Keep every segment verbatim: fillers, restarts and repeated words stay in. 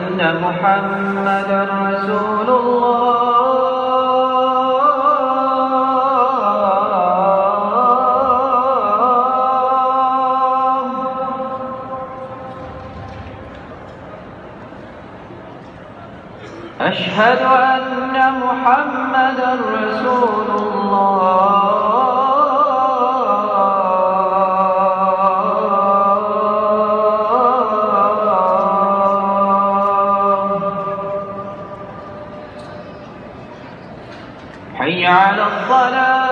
أن محمدًا رسول الله. أشهد أن محمدًا رسول الله. حي على الصلاة.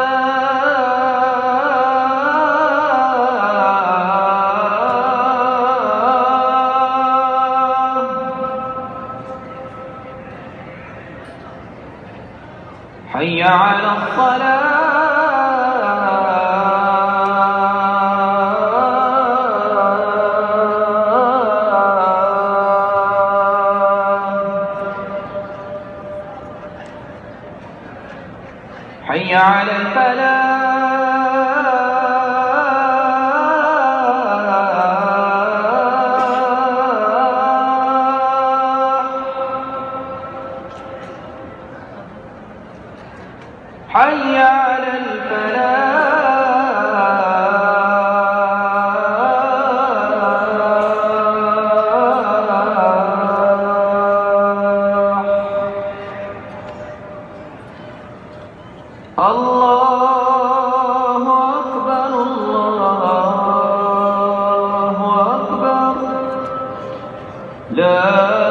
حي على الصلاة. حي على الفلاح. حي على الفلاح. الله أكبر الله أكبر لا